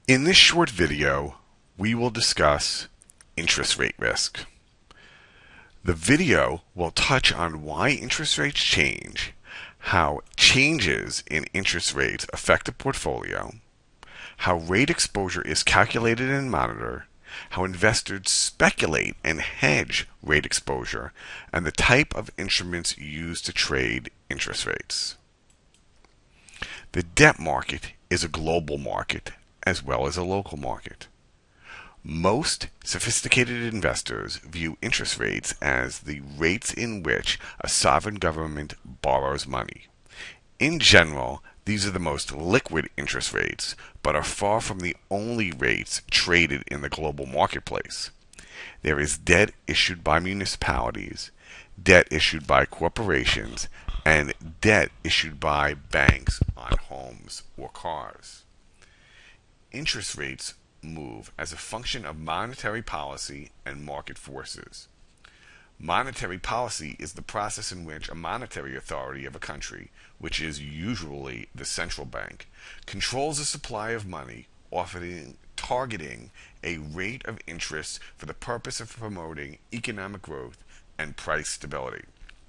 In this short video, we will discuss interest rate risk. The video will touch on why interest rates change, how changes in interest rates affect a portfolio, how rate exposure is calculated and monitored, how investors speculate and hedge rate exposure, and the type of instruments used to trade interest rates. The debt market is a global market as well as a local market. Most sophisticated investors view interest rates as the rates in which a sovereign government borrows money. In general, these are the most liquid interest rates, but are far from the only rates traded in the global marketplace. There is debt issued by municipalities, debt issued by corporations, and debt issued by banks on homes or cars. Interest rates move as a function of monetary policy and market forces. Monetary policy is the process in which a monetary authority of a country, which is usually the central bank, controls the supply of money, often targeting a rate of interest for the purpose of promoting economic growth and price stability.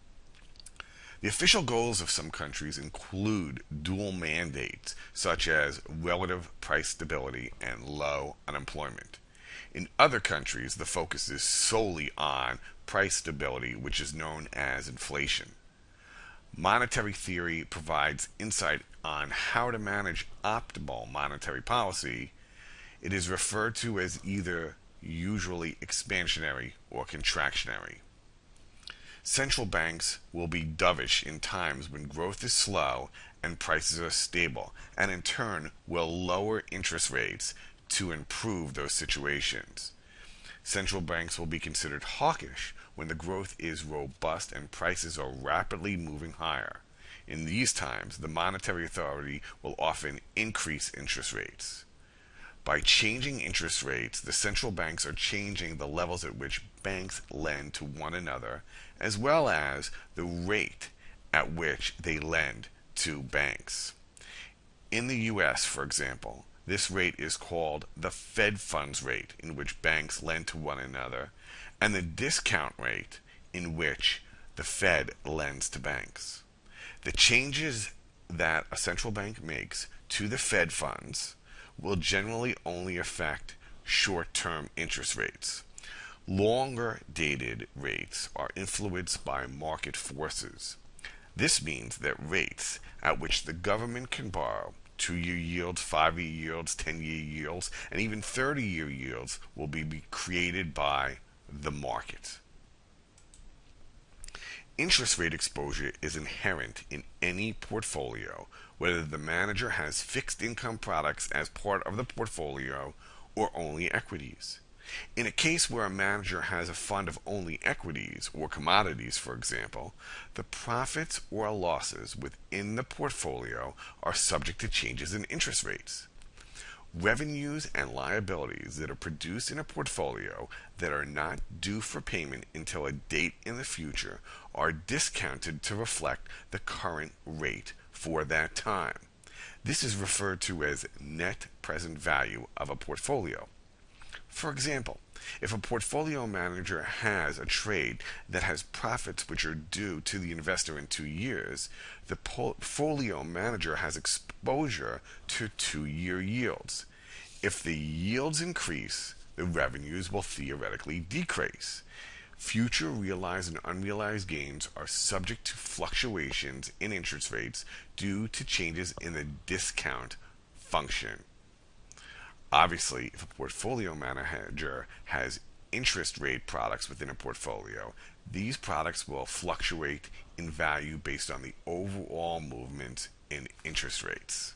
The official goals of some countries include dual mandates, such as relative price stability and low unemployment. In other countries, the focus is solely on price stability, which is known as inflation. Monetary theory provides insight on how to manage optimal monetary policy. It is referred to as either usually expansionary or contractionary. Central banks will be dovish in times when growth is slow and prices are stable, and in turn will lower interest rates to improve those situations. Central banks will be considered hawkish when the growth is robust and prices are rapidly moving higher. In these times, the monetary authority will often increase interest rates. By changing interest rates, the central banks are changing the levels at which banks lend to one another, as well as the rate at which they lend to banks. In the US, for example, this rate is called the Fed funds rate, in which banks lend to one another, and the discount rate, in which the Fed lends to banks. The changes that a central bank makes to the Fed funds will generally only affect short-term interest rates. Longer dated rates are influenced by market forces. This means that rates at which the government can borrow, 2-year yields, 5-year yields, 10-year yields, and even 30-year yields will be created by the market. Interest rate exposure is inherent in any portfolio, whether the manager has fixed income products as part of the portfolio or only equities. In a case where a manager has a fund of only equities or commodities, for example, the profits or losses within the portfolio are subject to changes in interest rates. Revenues and liabilities that are produced in a portfolio that are not due for payment until a date in the future are discounted to reflect the current rate for that time. This is referred to as net present value of a portfolio. For example, if a portfolio manager has a trade that has profits which are due to the investor in 2 years, the portfolio manager has exposure to 2-year yields. If the yields increase, the revenues will theoretically decrease. Future realized and unrealized gains are subject to fluctuations in interest rates due to changes in the discount function. Obviously, if a portfolio manager has interest rate products within a portfolio, these products will fluctuate in value based on the overall movement in interest rates.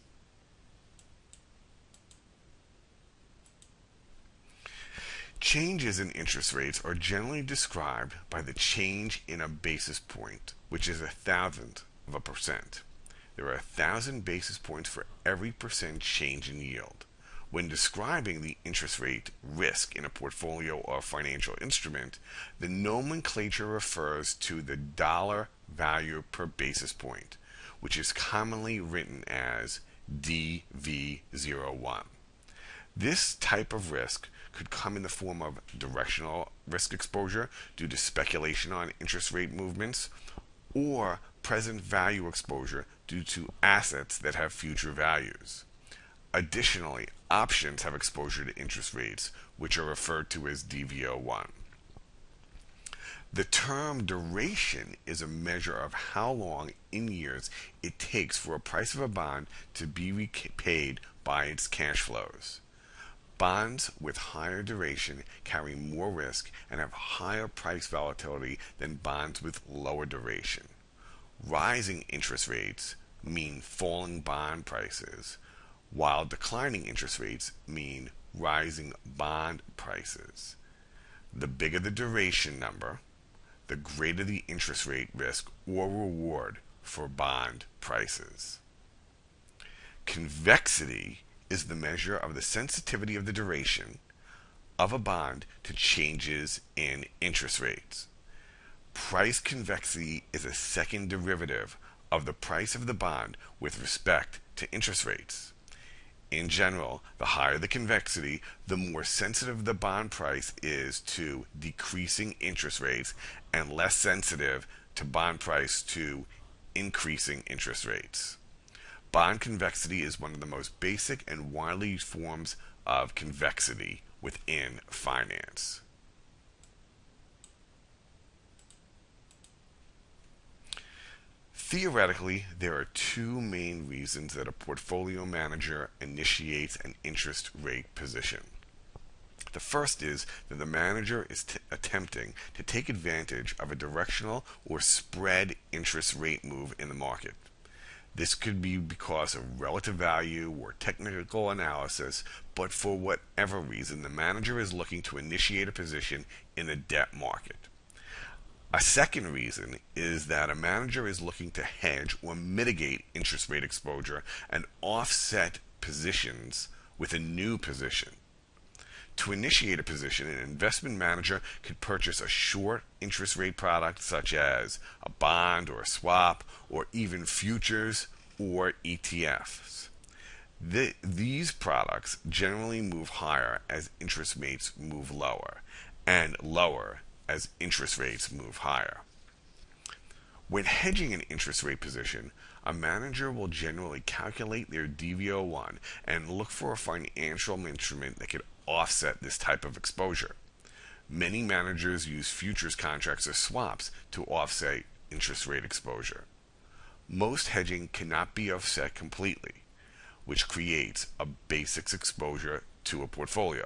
Changes in interest rates are generally described by the change in a basis point, which is 1/1000 of a percent. There are 1,000 basis points for every percent change in yield. When describing the interest rate risk in a portfolio or financial instrument, the nomenclature refers to the dollar value per basis point, which is commonly written as DV01. This type of risk could come in the form of directional risk exposure due to speculation on interest rate movements, or present value exposure due to assets that have future values. Additionally, options have exposure to interest rates, which are referred to as DV01. The term duration is a measure of how long in years it takes for a price of a bond to be repaid by its cash flows. Bonds with higher duration carry more risk and have higher price volatility than bonds with lower duration. Rising interest rates mean falling bond prices, while declining interest rates mean rising bond prices. The bigger the duration number, the greater the interest rate risk or reward for bond prices. Convexity is the measure of the sensitivity of the duration of a bond to changes in interest rates. Price convexity is a second derivative of the price of the bond with respect to interest rates. In general, the higher the convexity, the more sensitive the bond price is to decreasing interest rates and less sensitive to bond price to increasing interest rates. Bond convexity is one of the most basic and widely used forms of convexity within finance. Theoretically, there are two main reasons that a portfolio manager initiates an interest rate position. The first is that the manager is attempting to take advantage of a directional or spread interest rate move in the market. This could be because of relative value or technical analysis, but for whatever reason, the manager is looking to initiate a position in the debt market. A second reason is that a manager is looking to hedge or mitigate interest rate exposure and offset positions with a new position. To initiate a position, an investment manager could purchase a short interest rate product such as a bond or a swap or even futures or ETFs. These products generally move higher as interest rates move lower, and lower as interest rates move higher. When hedging an interest rate position, a manager will generally calculate their DV01 and look for a financial instrument that could offset this type of exposure. Many managers use futures contracts or swaps to offset interest rate exposure. Most hedging cannot be offset completely, which creates a basis exposure to a portfolio.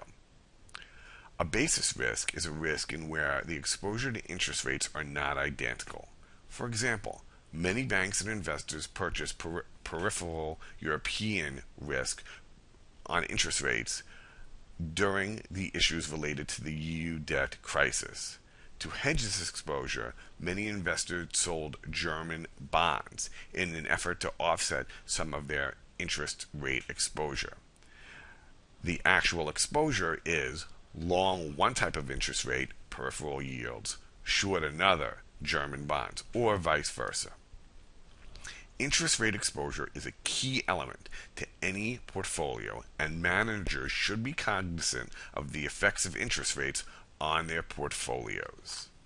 A basis risk is a risk in where the exposure to interest rates are not identical. For example, many banks and investors purchase peripheral European risk on interest rates during the issues related to the EU debt crisis. To hedge this exposure, many investors sold German bonds in an effort to offset some of their interest rate exposure. The actual exposure is long one type of interest rate, peripheral yields, short another, German bonds, or vice versa. Interest rate exposure is a key element to any portfolio, and managers should be cognizant of the effects of interest rates on their portfolios.